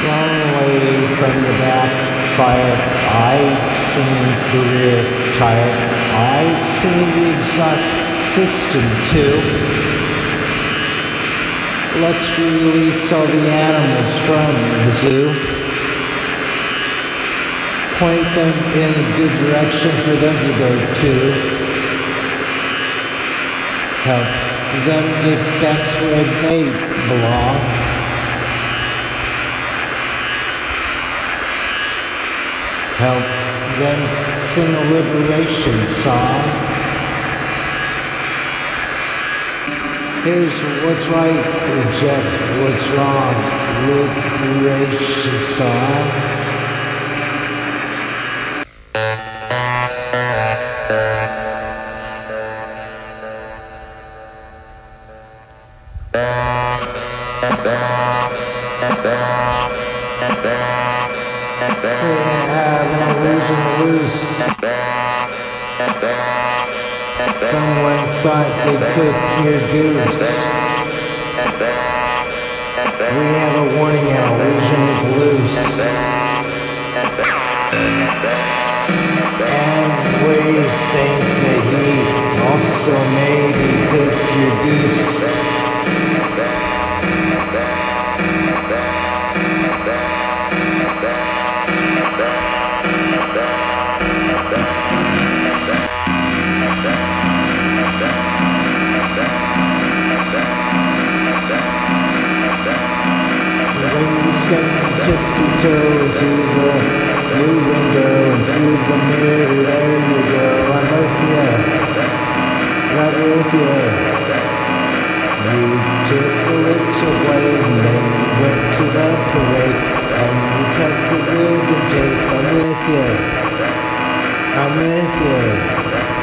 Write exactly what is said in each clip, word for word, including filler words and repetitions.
Long way from the backfire, I've seen the rear tire, I've seen the exhaust system too. Let's release all the animals from the zoo. Point them in a good direction for them to go to. Help them get back to where they belong. Help them sing a liberation song. Here's what's right, reject what's wrong. Liberation song. We have an illusion loose. Someone thought they'd cook your goose. We have a warning, an illusion is loose. And we think that he also maybe cooked your goose. When you step tippy-toe to the blue window and through the mirror, there you go, I'm with ya, right with ya. You took a little blade and then you went to the parade and you cut the ribbon tape. I'm with ya, I'm with ya.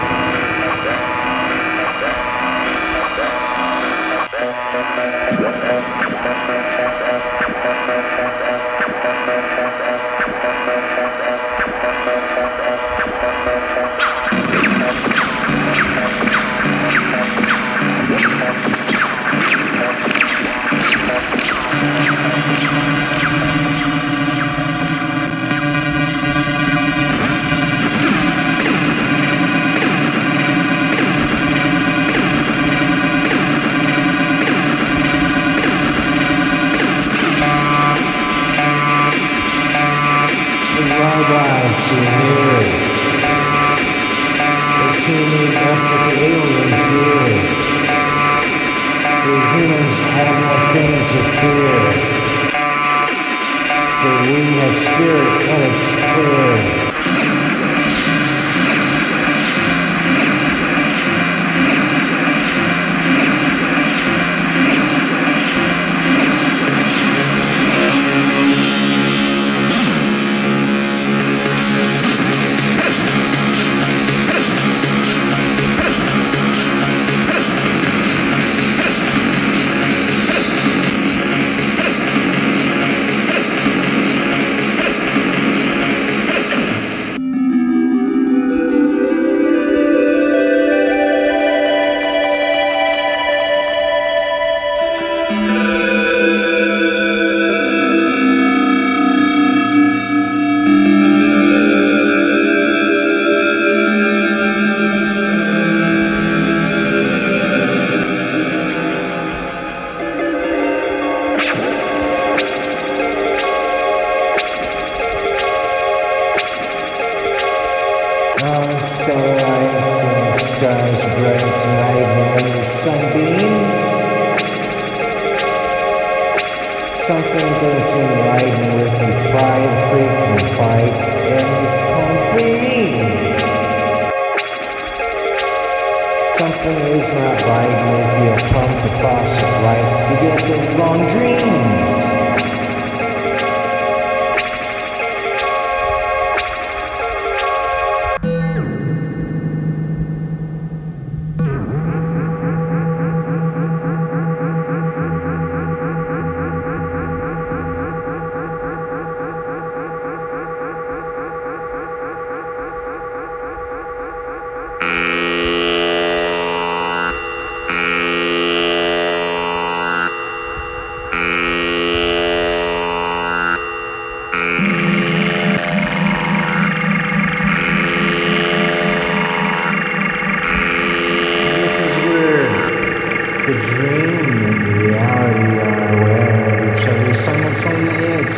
Robots are here. They're teaming up with the aliens here. The humans have nothing to fear, for we have spirit and it's clear. Oh, so lights and stars bright tonight when the sunbeams. Something doesn't seem right with you fried, freaking fight, and you pumping. Something is not right if you pump the faucet right, you get the wrong dreams.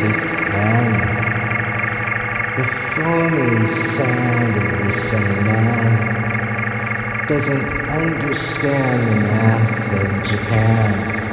Japan. The phony sound of this man doesn't understand the math of Japan.